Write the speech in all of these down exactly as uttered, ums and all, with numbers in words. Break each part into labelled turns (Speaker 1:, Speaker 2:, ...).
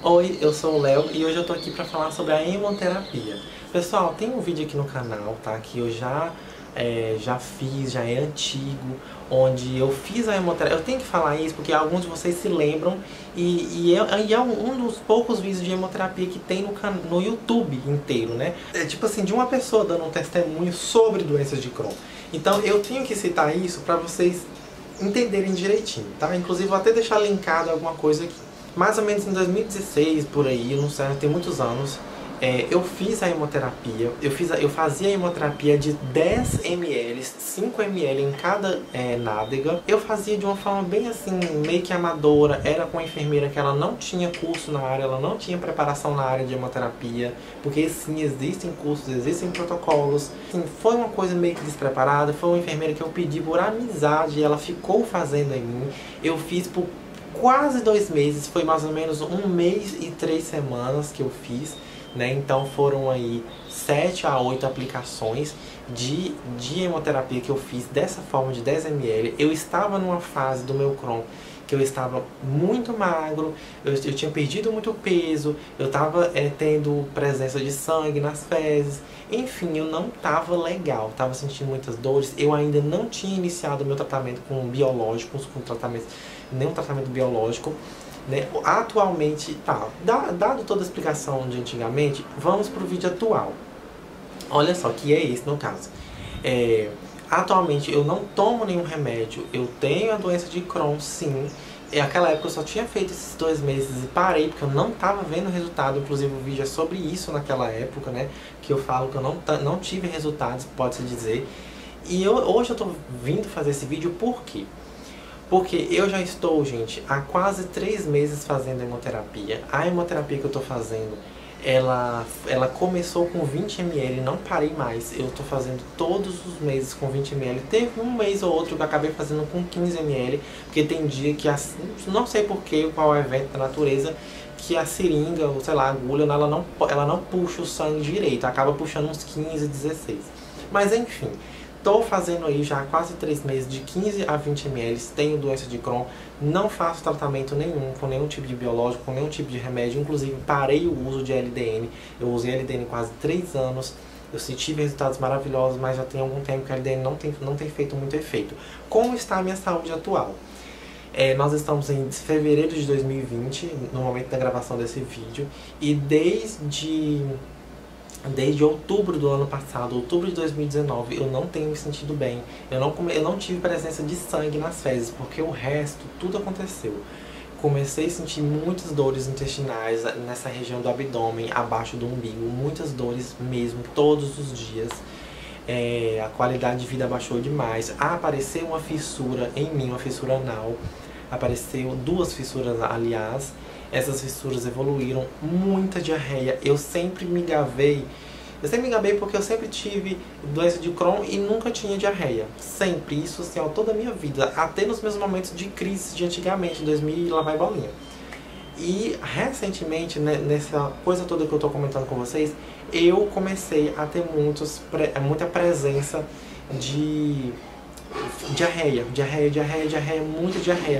Speaker 1: Oi, eu sou o Léo e hoje eu tô aqui pra falar sobre a hemoterapia. Pessoal, tem um vídeo aqui no canal, tá? Que eu já, é, já fiz, já é antigo, onde eu fiz a hemoterapia. Eu tenho que falar isso porque alguns de vocês se lembram e, e, é, e é um dos poucos vídeos de hemoterapia que tem no, can... no YouTube inteiro, né? É tipo assim, de uma pessoa dando um testemunho sobre doenças de Crohn. Então eu tenho que citar isso pra vocês entenderem direitinho, tá? Inclusive vou até deixar linkado alguma coisa aqui. Mais ou menos em dois mil e dezesseis, por aí, não sei, tem muitos anos, é, eu fiz a hemoterapia, eu, fiz a, eu fazia a hemoterapia de dez mililitros, cinco mililitros em cada é, nádega. Eu fazia de uma forma bem assim, meio que amadora, era com uma enfermeira que ela não tinha curso na área, ela não tinha preparação na área de hemoterapia, porque sim, existem cursos, existem protocolos. Assim, foi uma coisa meio que despreparada, foi uma enfermeira que eu pedi por amizade, ela ficou fazendo em mim, eu fiz por quase dois meses, foi mais ou menos um mês e três semanas que eu fiz, né? Então foram aí sete a oito aplicações de, de hemoterapia que eu fiz dessa forma de dez mililitros. Eu estava numa fase do meu Crohn que eu estava muito magro, eu, eu tinha perdido muito peso, eu estava é, tendo presença de sangue nas fezes, enfim, eu não estava legal, estava sentindo muitas dores, eu ainda não tinha iniciado o meu tratamento com biológicos, com tratamento, nenhum tratamento biológico, né? Atualmente, tá, dado toda a explicação de antigamente, vamos para o vídeo atual. Olha só, que é esse no caso. É... Atualmente eu não tomo nenhum remédio, eu tenho a doença de Crohn, sim. E naquela época eu só tinha feito esses dois meses e parei, porque eu não estava vendo resultado. Inclusive o vídeo é sobre isso naquela época, né? Que eu falo que eu não, não tive resultados, pode-se dizer. E eu, hoje eu tô vindo fazer esse vídeo por quê? Porque eu já estou, gente, há quase três meses fazendo hemoterapia. A hemoterapia que eu tô fazendo, Ela, ela começou com vinte mililitros, não parei mais. Eu tô fazendo todos os meses com vinte mililitros. Teve um mês ou outro que eu acabei fazendo com quinze mililitros, porque tem dia que, a, não sei porquê, qual é o evento da natureza, que a seringa, ou sei lá, a agulha, ela não, ela não puxa o sangue direito, acaba puxando uns quinze, dezesseis. Mas enfim, tô fazendo aí já há quase três meses, de quinze a vinte mililitros, tenho doença de Crohn, não faço tratamento nenhum, com nenhum tipo de biológico, com nenhum tipo de remédio, inclusive parei o uso de L D N, eu usei L D N quase três anos, eu tive resultados maravilhosos, mas já tem algum tempo que a L D N não tem, não tem feito muito efeito. Como está a minha saúde atual? É, nós estamos em fevereiro de dois mil e vinte, no momento da gravação desse vídeo, e desde... Desde outubro do ano passado, outubro de dois mil e dezenove, eu não tenho me sentido bem. Eu não, come... eu não tive presença de sangue nas fezes, porque o resto, tudo aconteceu. Comecei a sentir muitas dores intestinais nessa região do abdômen, abaixo do umbigo. Muitas dores mesmo, todos os dias. É... A qualidade de vida abaixou demais. Ah, apareceu uma fissura em mim, uma fissura anal. Apareceu duas fissuras, aliás. Essas fissuras evoluíram, muita diarreia. Eu sempre me gabei, eu sempre me gabei porque eu sempre tive doença de Crohn e nunca tinha diarreia. Sempre, isso assim, ó, toda a minha vida, até nos meus momentos de crise de antigamente, dois mil e lá vai bolinha. E recentemente, né, nessa coisa toda que eu tô comentando com vocês, eu comecei a ter muitos, muita presença de... diarreia, diarreia, diarreia, diarreia, muita diarreia,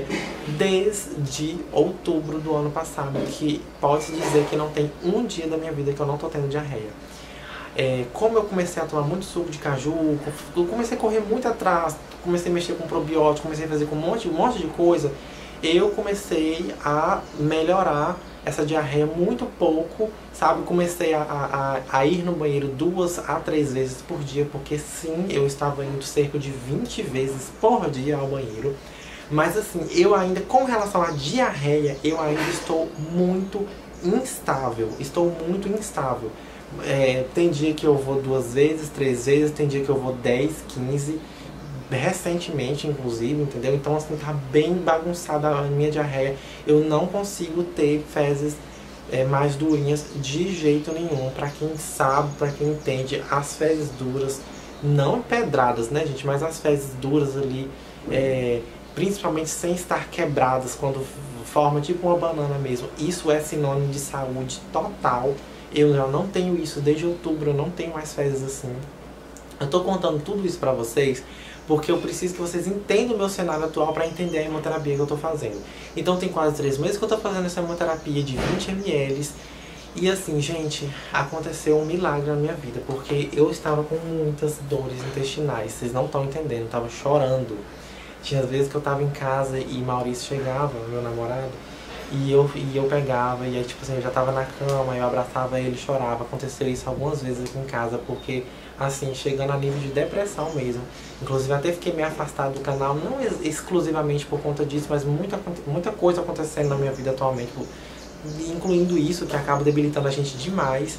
Speaker 1: desde outubro do ano passado, que pode-se dizer que não tem um dia da minha vida que eu não tô tendo diarreia. É, como eu comecei a tomar muito suco de caju, eu comecei a correr muito atrás, comecei a mexer com probiótico, comecei a fazer com um monte, um monte de coisa, eu comecei a melhorar essa diarreia muito pouco, sabe? Comecei a, a, a ir no banheiro duas a três vezes por dia, porque sim, eu estava indo cerca de vinte vezes por dia ao banheiro. Mas assim, eu ainda, com relação à diarreia, eu ainda estou muito instável, estou muito instável. É, tem dia que eu vou duas vezes, três vezes, tem dia que eu vou dez, quinze, recentemente inclusive, entendeu? Então assim, tá bem bagunçada a minha diarreia. Eu não consigo ter fezes é, mais durinhas de jeito nenhum. Pra quem sabe, pra quem entende, as fezes duras, não pedradas, né, gente? Mas as fezes duras ali, é, principalmente sem estar quebradas, quando forma tipo uma banana mesmo, isso é sinônimo de saúde total. Eu já não tenho isso desde outubro, eu não tenho mais fezes assim. Eu tô contando tudo isso pra vocês porque eu preciso que vocês entendam o meu cenário atual para entender a hemoterapia que eu tô fazendo. Então tem quase três meses que eu tô fazendo essa hemoterapia de vinte mililitros. E assim, gente, aconteceu um milagre na minha vida, porque eu estava com muitas dores intestinais. Vocês não estão entendendo, eu tava chorando. Tinha vezes que eu tava em casa e Maurício chegava, meu namorado, e eu, e eu pegava, e aí tipo assim, eu já tava na cama, eu abraçava ele e chorava. Aconteceu isso algumas vezes aqui em casa, porque assim, chegando a nível de depressão mesmo. Inclusive até fiquei meio afastado do canal, não ex exclusivamente por conta disso, mas muita, muita coisa acontecendo na minha vida atualmente, incluindo isso, que acaba debilitando a gente demais.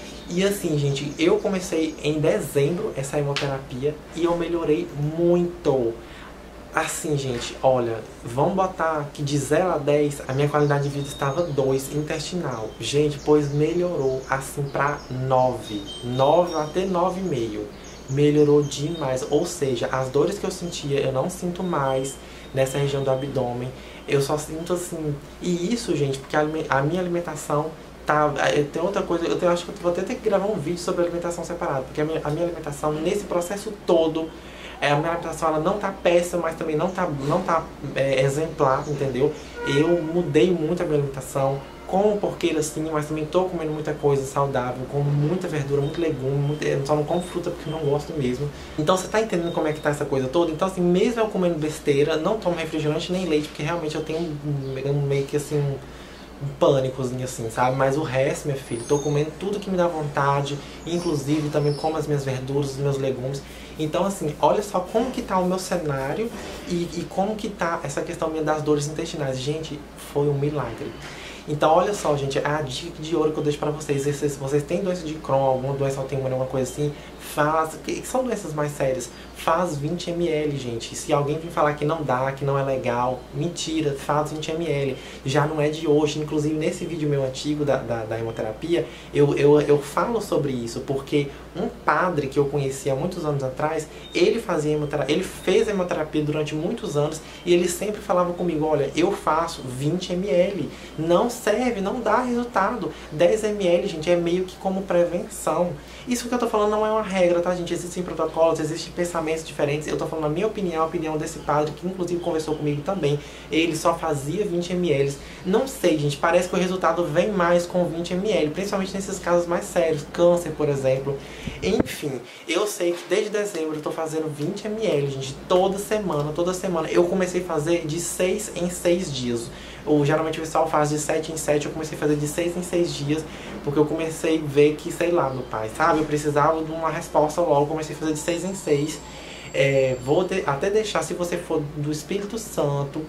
Speaker 1: E assim, gente, eu comecei em dezembro essa hemoterapia e eu melhorei muito. Assim, gente, olha, vamos botar que de zero a dez, a minha qualidade de vida estava dois intestinal. Gente, pois melhorou assim pra nove. nove até nove vírgula cinco. Melhorou demais. Ou seja, as dores que eu sentia, eu não sinto mais nessa região do abdômen. Eu só sinto assim... E isso, gente, porque a minha alimentação tá... Tem outra coisa, eu acho que eu vou até ter que gravar um vídeo sobre alimentação separado. Porque a minha, a minha alimentação, nesse processo todo... É, a minha alimentação ela não tá péssima, mas também não tá, não tá é, exemplar, entendeu? Eu mudei muito a minha alimentação, como porqueira sim, mas também tô comendo muita coisa saudável, como muita verdura, muito legume, muito, eu só não como fruta porque eu não gosto mesmo. Então você tá entendendo como é que tá essa coisa toda? Então assim, mesmo eu comendo besteira, não tomo refrigerante nem leite, porque realmente eu tenho um, um meio que assim... um pânicozinho assim, sabe? Mas o resto, meu filho, tô comendo tudo que me dá vontade, inclusive também como as minhas verduras, os meus legumes. Então assim, olha só como que tá o meu cenário e, e como que tá essa questão minha das dores intestinais. Gente, foi um milagre. Então olha só, gente, a dica de ouro que eu deixo pra vocês, se vocês têm doença de Crohn, alguma doença autoimune, alguma coisa assim, faz, que são doenças mais sérias, faz vinte mililitros, gente. Se alguém vir falar que não dá, que não é legal, mentira, faz vinte mililitros. Já não é de hoje, inclusive nesse vídeo meu antigo da, da, da hemoterapia, eu, eu, eu falo sobre isso, porque um padre que eu conheci há muitos anos atrás, ele fazia hemoterapia, ele fez hemoterapia durante muitos anos, e ele sempre falava comigo, olha, eu faço vinte mililitros, não serve, não dá resultado. dez mililitros, gente, é meio que como prevenção. Isso que eu tô falando não é uma regra, tá, gente? Existem protocolos, existem pensamentos diferentes. Eu tô falando a minha opinião, a opinião desse padre, que inclusive conversou comigo também. Ele só fazia vinte mililitros. Não sei, gente, parece que o resultado vem mais com vinte mililitros, principalmente nesses casos mais sérios, câncer, por exemplo. Enfim, eu sei que desde dezembro eu tô fazendo vinte mililitros, gente, toda semana, toda semana. Eu comecei a fazer de seis em seis dias. Ou geralmente o pessoal faz de sete em sete, eu comecei a fazer de seis em seis dias, porque eu comecei a ver que, sei lá, meu pai, sabe? Eu precisava de uma resposta logo, comecei a fazer de seis em seis. É, vou de, até deixar, se você for do Espírito Santo,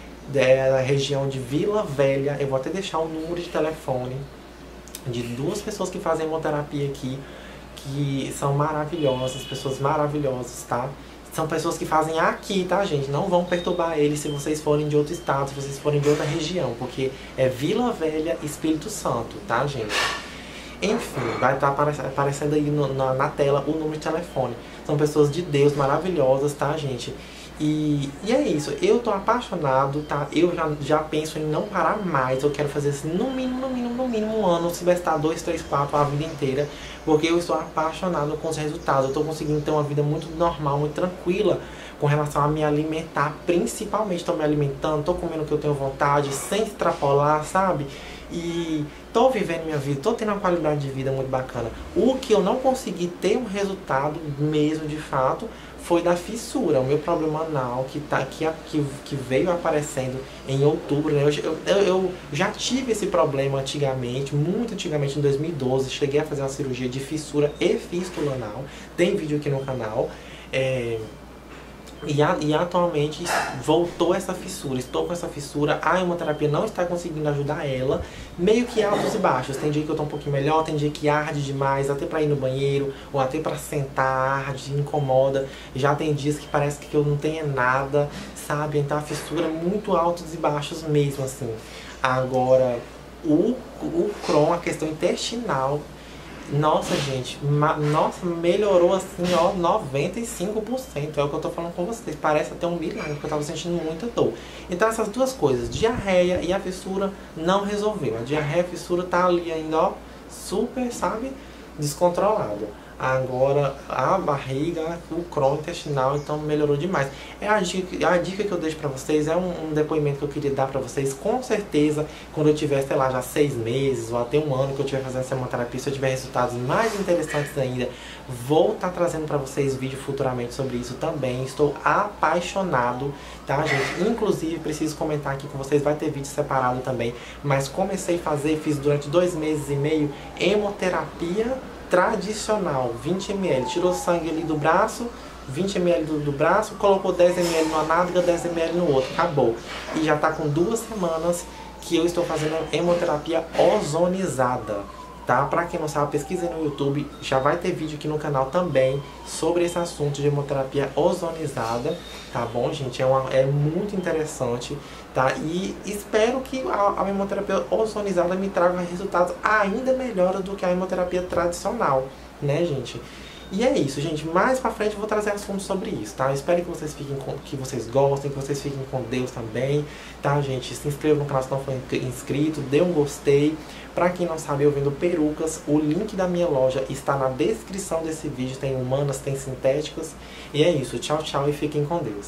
Speaker 1: da região de Vila Velha, eu vou até deixar o número de telefone de duas pessoas que fazem hemoterapia aqui, que são maravilhosas, pessoas maravilhosas, tá? São pessoas que fazem aqui, tá, gente? Não vão perturbar eles se vocês forem de outro estado, se vocês forem de outra região, porque é Vila Velha, Espírito Santo, tá, gente? Enfim, vai estar aparecendo aí no, na, na tela o número de telefone. São pessoas de Deus maravilhosas, tá, gente? E, e é isso, eu tô apaixonado, tá? Eu já, já penso em não parar mais. Eu quero fazer assim, no mínimo, no mínimo, no mínimo um ano. Se vai estar dois, três, quatro, a vida inteira. Porque eu estou apaixonado com os resultados. Eu tô conseguindo ter uma vida muito normal, muito tranquila com relação a me alimentar. Principalmente, tô me alimentando, tô comendo o que eu tenho vontade, sem extrapolar, sabe? E tô vivendo minha vida, tô tendo uma qualidade de vida muito bacana. O que eu não consegui ter um resultado mesmo, de fato, foi da fissura, o meu problema anal, que, tá, que, que, que veio aparecendo em outubro, né? eu, eu, eu já tive esse problema antigamente, muito antigamente, em dois mil e doze, cheguei a fazer uma cirurgia de fissura e fístula anal, tem vídeo aqui no canal, é... E, a, e atualmente voltou essa fissura, estou com essa fissura, a hemoterapia não está conseguindo ajudar ela, meio que altos e baixos. Tem dia que eu tô um pouquinho melhor, tem dia que arde demais, até pra ir no banheiro, ou até pra sentar, arde, incomoda. Já tem dias que parece que eu não tenho nada, sabe? Então a fissura é muito altos e baixos mesmo, assim. Agora, o, o Crohn, a questão intestinal, nossa, gente, nossa, melhorou assim, ó, noventa e cinco por cento. É o que eu tô falando com vocês. Parece até um milagre, porque eu tava sentindo muita dor. Então essas duas coisas, diarreia e a fissura, não resolveu. A diarreia e a fissura tá ali ainda, ó, super, sabe, descontrolada. agora a barriga, o Crohn intestinal, então melhorou demais. É a dica, a dica que eu deixo pra vocês, é um, um depoimento que eu queria dar pra vocês. Com certeza, quando eu tiver, sei lá, já seis meses ou até um ano que eu estiver fazendo essa hemoterapia, se eu tiver resultados mais interessantes ainda, vou estar trazendo pra vocês vídeo futuramente sobre isso também. Estou apaixonado, tá, gente? Inclusive, preciso comentar aqui com vocês, vai ter vídeo separado também, mas comecei a fazer, fiz durante dois meses e meio hemoterapia tradicional, vinte mililitros, tirou sangue ali do braço, vinte mililitros do, do braço, colocou dez mililitros numa nádega, dez mililitros no outro, acabou. E já tá com duas semanas que eu estou fazendo hemoterapia ozonizada, tá? Pra quem não sabe, pesquisa no YouTube, já vai ter vídeo aqui no canal também sobre esse assunto de hemoterapia ozonizada, tá bom, gente? É, uma, é muito interessante, tá? E espero que a, a hemoterapia ozonizada me traga resultados ainda melhores do que a hemoterapia tradicional, né, gente? E é isso, gente. Mais pra frente eu vou trazer assuntos sobre isso, tá? Eu espero que vocês fiquem com, que vocês gostem, que vocês fiquem com Deus também, tá, gente? Se inscreva no canal se não for inscrito, dê um gostei. Pra quem não sabe, eu vendo perucas, o link da minha loja está na descrição desse vídeo. Tem humanas, tem sintéticas. E é isso. Tchau, tchau e fiquem com Deus.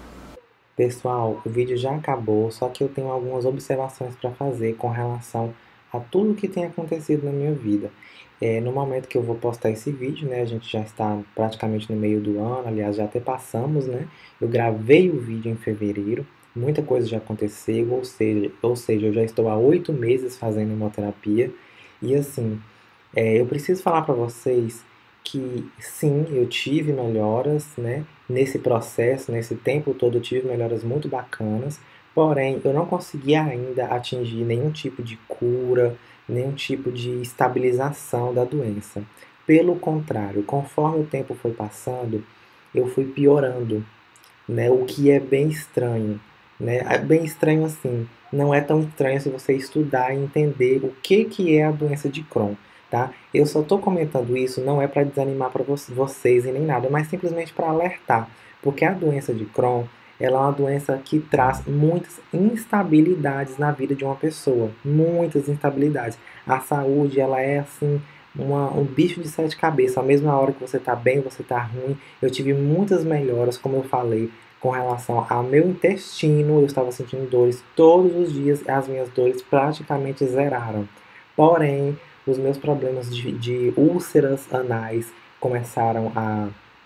Speaker 1: Pessoal, o vídeo já acabou, só que eu tenho algumas observações para fazer com relação a tudo que tem acontecido na minha vida. É, no momento que eu vou postar esse vídeo, né, a gente já está praticamente no meio do ano, aliás, já até passamos, né? Eu gravei o vídeo em fevereiro, muita coisa já aconteceu, ou seja, ou seja, eu já estou há oito meses fazendo hemoterapia, e assim, é, eu preciso falar para vocês que sim, eu tive melhoras, né? Nesse processo, nesse tempo todo, eu tive melhoras muito bacanas, porém, eu não consegui ainda atingir nenhum tipo de cura, nenhum tipo de estabilização da doença. Pelo contrário, conforme o tempo foi passando, eu fui piorando, né? O que é bem estranho, né? É bem estranho assim, não é tão estranho se você estudar e entender o que, que é a doença de Crohn, tá? Eu só estou comentando isso, não é para desanimar para vocês e nem nada, mas simplesmente para alertar, porque a doença de Crohn, ela é uma doença que traz muitas instabilidades na vida de uma pessoa, muitas instabilidades. A saúde, ela é assim, uma, um bicho de sete cabeças. A mesma hora que você está bem, você está ruim. Eu tive muitas melhoras, como eu falei, com relação ao meu intestino. Eu estava sentindo dores todos os dias, as minhas dores praticamente zeraram. Porém, os meus problemas de, de úlceras anais começaram a,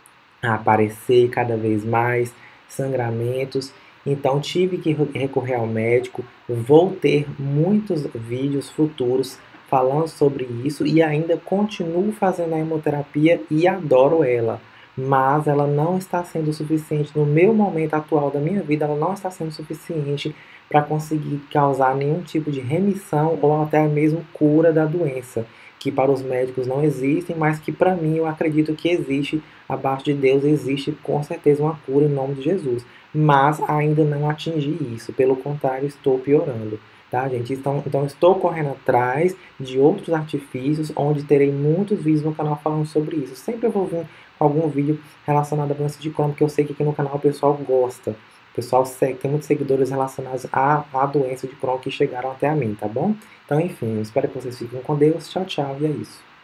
Speaker 1: a aparecer cada vez mais, sangramentos, então tive que recorrer ao médico. Vou ter muitos vídeos futuros falando sobre isso e ainda continuo fazendo a hemoterapia e adoro ela, mas ela não está sendo suficiente no meu momento atual da minha vida, ela não está sendo suficiente para conseguir causar nenhum tipo de remissão ou até mesmo cura da doença, que para os médicos não existem, mas que para mim eu acredito que existe. Abaixo de Deus existe com certeza uma cura em nome de Jesus, mas ainda não atingi isso, pelo contrário, estou piorando, tá, gente? Então, então estou correndo atrás de outros artifícios, onde terei muitos vídeos no canal falando sobre isso. Sempre eu vou vir com algum vídeo relacionado à doença de Crohn, porque eu sei que aqui no canal o pessoal gosta. O pessoal segue, tem muitos seguidores relacionados à, à doença de Crohn que chegaram até a mim, tá bom? Então, enfim, espero que vocês fiquem com Deus. Tchau, tchau, e é isso.